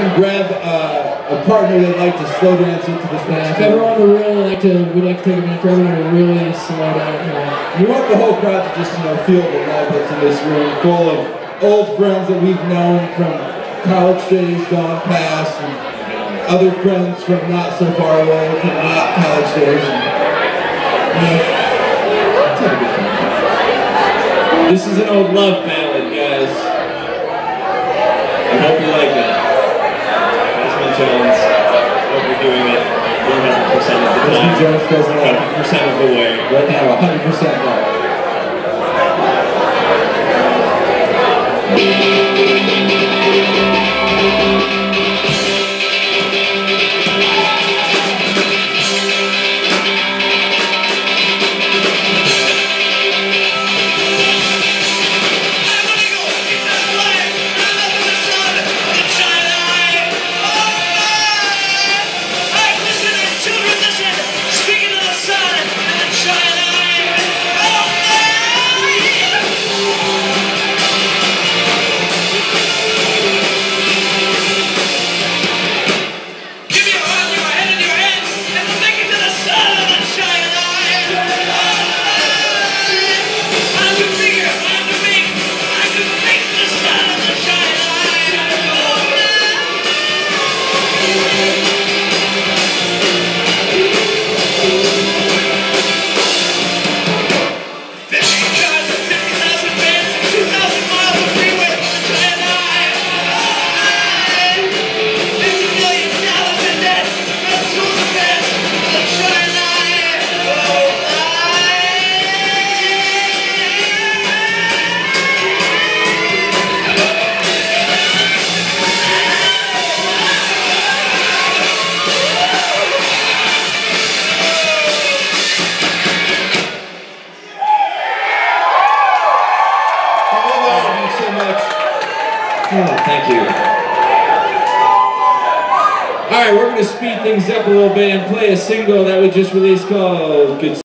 and grab a partner they'd like to slow dance into this next if everyone would really like to, we'd like to take a minute for everyone to really slow down here. We want the whole crowd to just, feel the love that's in this room, full of old friends that we've known from college days gone past, and other friends from not so far away, from not college days. Let's have a good time. This is an old love ballad, guys. I hope you like it. Desmond Jones, hope you're doing it 100% of the time. Desmond Jones does it 100% of the way. Right now, 100% love. Oh, thank you. Alright, we're going to speed things up a little bit and play a single that we just released called Good